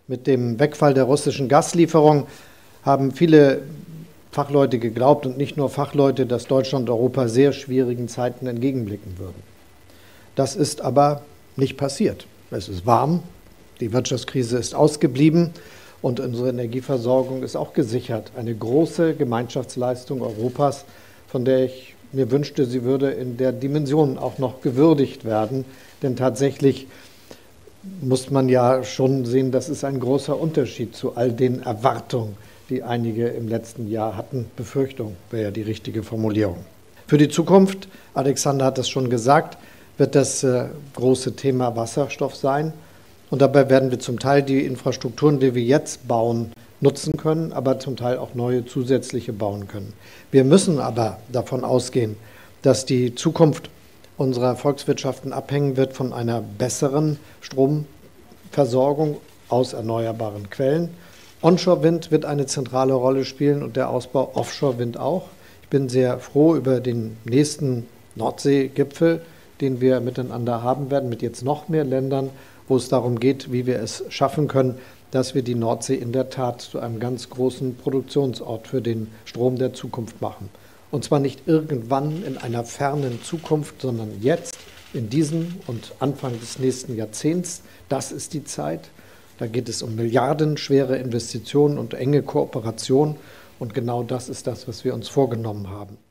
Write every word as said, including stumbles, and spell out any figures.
Mit dem Wegfall der russischen Gaslieferung haben viele Fachleute geglaubt, und nicht nur Fachleute, dass Deutschland und Europa sehr schwierigen Zeiten entgegenblicken würden. Das ist aber nicht passiert. Es ist warm, die Wirtschaftskrise ist ausgeblieben und unsere Energieversorgung ist auch gesichert. Eine große Gemeinschaftsleistung Europas, von der ich mir wünschte, sie würde in der Dimension auch noch gewürdigt werden. Denn tatsächlich muss man ja schon sehen, das ist ein großer Unterschied zu all den Erwartungen, die einige im letzten Jahr hatten. Befürchtung wäre ja die richtige Formulierung. Für die Zukunft, Alexander hat das schon gesagt, wird das äh, große Thema Wasserstoff sein. Und dabei werden wir zum Teil die Infrastrukturen, die wir jetzt bauen, nutzen können, aber zum Teil auch neue zusätzliche bauen können. Wir müssen aber davon ausgehen, dass die Zukunft unserer Volkswirtschaften abhängen wird von einer besseren Stromversorgung aus erneuerbaren Quellen. Onshore-Wind wird eine zentrale Rolle spielen und der Ausbau Offshore-Wind auch. Ich bin sehr froh über den nächsten Nordsee-Gipfel, den wir miteinander haben werden, mit jetzt noch mehr Ländern, wo es darum geht, wie wir es schaffen können, dass wir die Nordsee in der Tat zu einem ganz großen Produktionsort für den Strom der Zukunft machen. Und zwar nicht irgendwann in einer fernen Zukunft, sondern jetzt, in diesem und Anfang des nächsten Jahrzehnts. Das ist die Zeit. Da geht es um milliardenschwere Investitionen und enge Kooperation. Und genau das ist das, was wir uns vorgenommen haben.